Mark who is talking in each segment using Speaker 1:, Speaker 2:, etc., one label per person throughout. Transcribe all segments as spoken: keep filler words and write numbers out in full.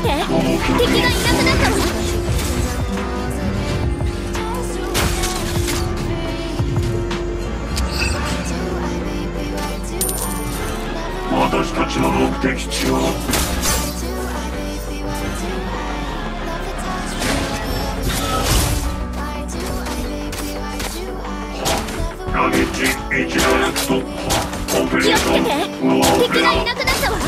Speaker 1: 敵がいなくなったわ。
Speaker 2: 私たちの目的地はラゲッジ一ダイレクトオペレーション
Speaker 1: 敵がいなくなったわ。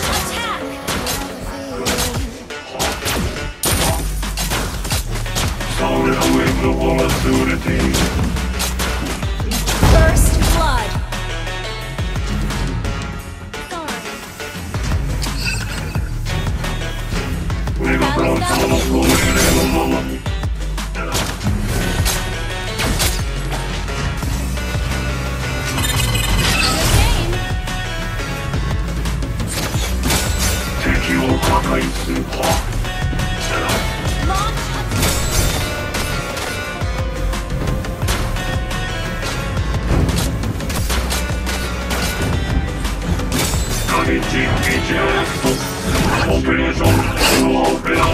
Speaker 2: サウレラウェーブの方が優れている。メガプラン様のご命令のままに敵を破壊するか。ラゲッジ一ダイレクトオペレーションオペラ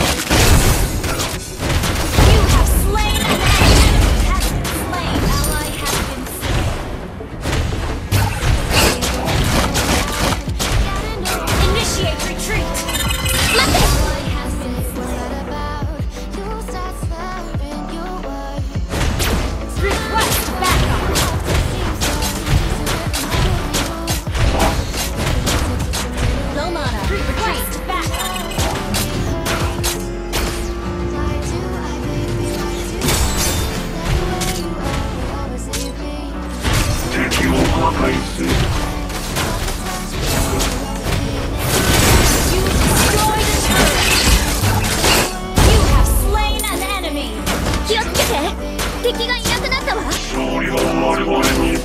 Speaker 2: 破壊する。
Speaker 1: 気をつけて、敵がいなくなったわ。
Speaker 2: 勝利は我々に。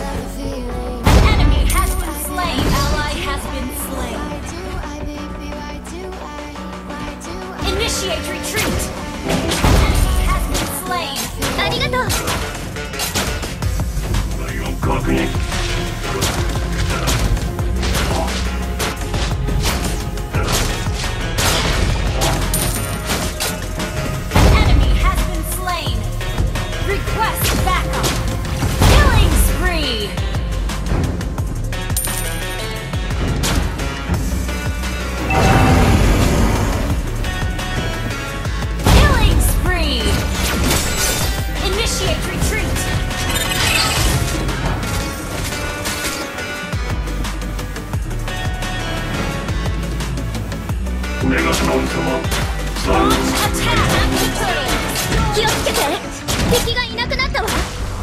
Speaker 2: ありがとう。確認。メガトロン様、
Speaker 1: 気をつけて、敵がいなくなったわ。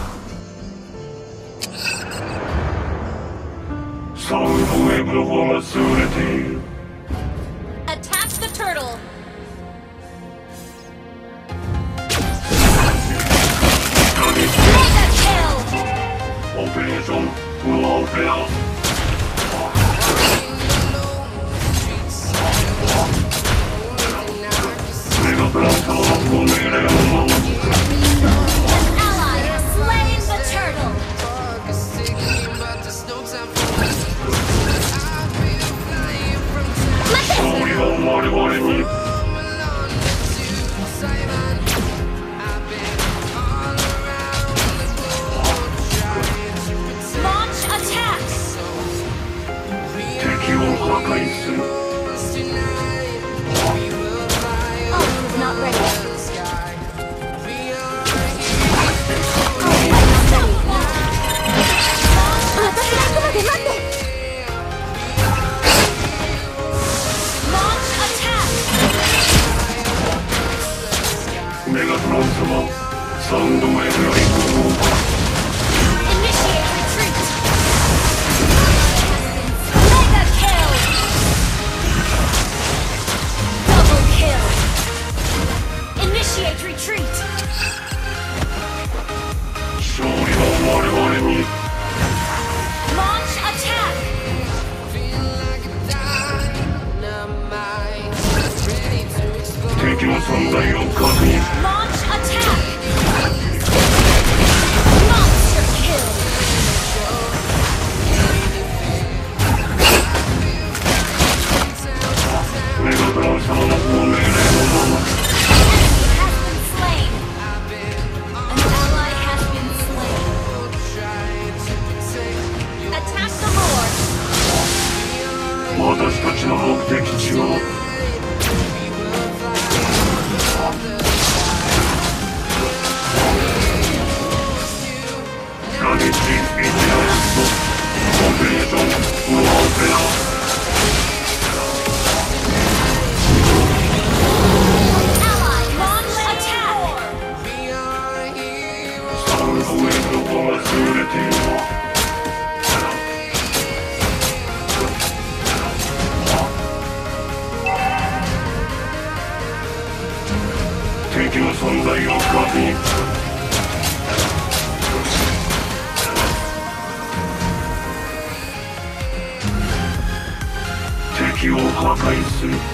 Speaker 2: サウンドウェーブの方が優れている。オペレーションウォーフェア。メガプラン様のご命令のままに。勝利は我々に。敵を破壊する。メガトロン様、サウンドウェーブより行こう。勝利は我々に。敵の存在を確認。メガトロン様の私たちの目的地はガネッジ・ビジランスオペレーション・ウォーペア敵の存在を確認敵を破壊する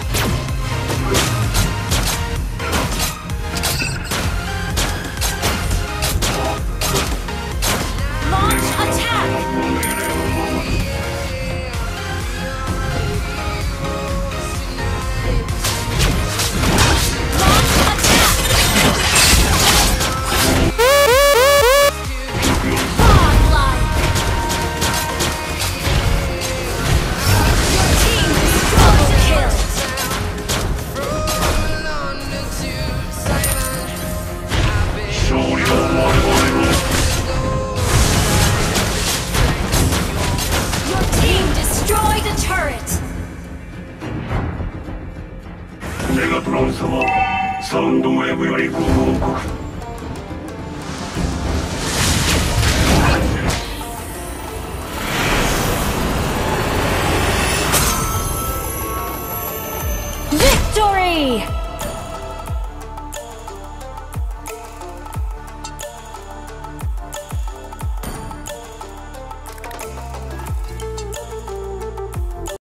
Speaker 2: メガトロン様、サウンドウェーブよりご報告。
Speaker 1: Victory!